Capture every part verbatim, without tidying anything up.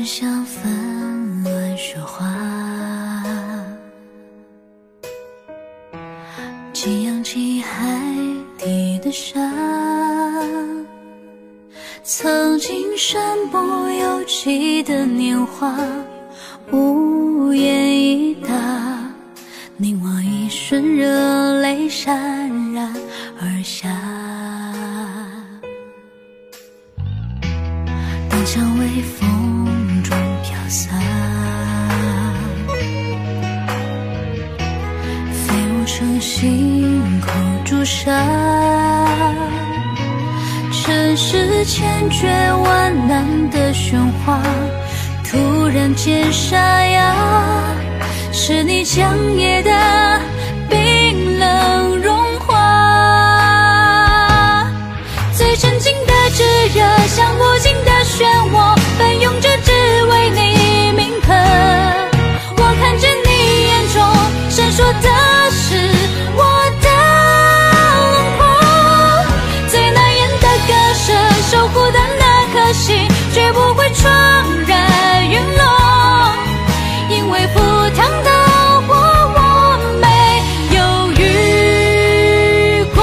想纷乱说话，寄养起海底的沙，曾经身不由己的年华，无言以答，凝望一瞬，热泪潸然而下。当蔷薇风中飘洒，飞舞成心口朱砂，尘世千绝万难的喧哗，突然间沙哑，是你将夜的冰冷融化。最沉静的炙热，像无尽的漩涡，奔涌着只为你铭刻。我看见你眼中闪烁的是我的轮廓，最难言的割舍，守护的那颗心绝不会怆然陨落，因为赴汤蹈火我没犹豫过。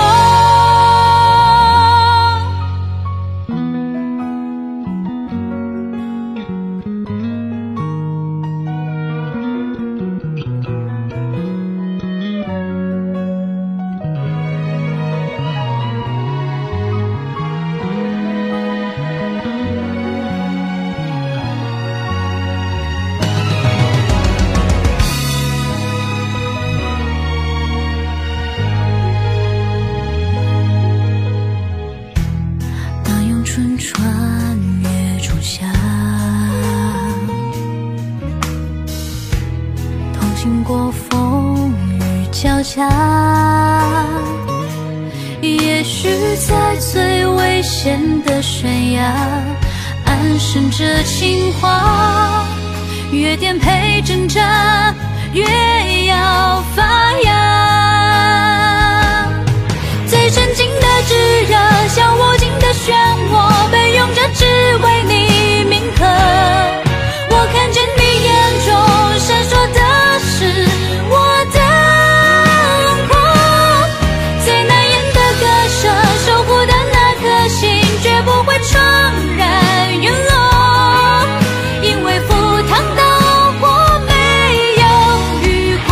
春穿越仲夏，同行过风雨交加，也许在最危险的悬崖，安身着情话，越颠沛挣扎，越要发芽。最沉静的炙热，像无尽的漩涡，奔涌着只为你铭刻。我看见你眼中闪烁的是我的轮廓，最难言的割舍，守护的那颗心绝不会怆然陨落，因为赴汤蹈火没犹豫过。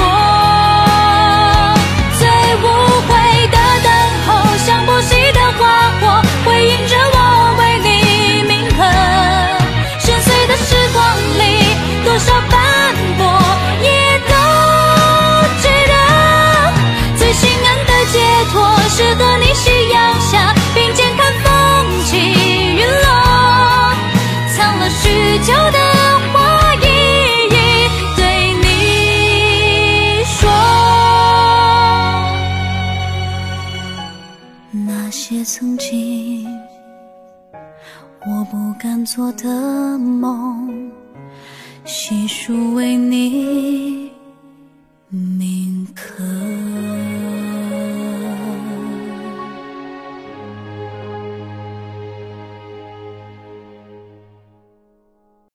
最无悔的等候，像不息的花火，回应着我为你铭刻。深邃的时光里，多少斑驳也都值得。最心安的解脱，是和你夕阳下并肩看风起云落，藏了许久的话一一对你说。那些曾经我不敢做的梦，悉数为你铭刻。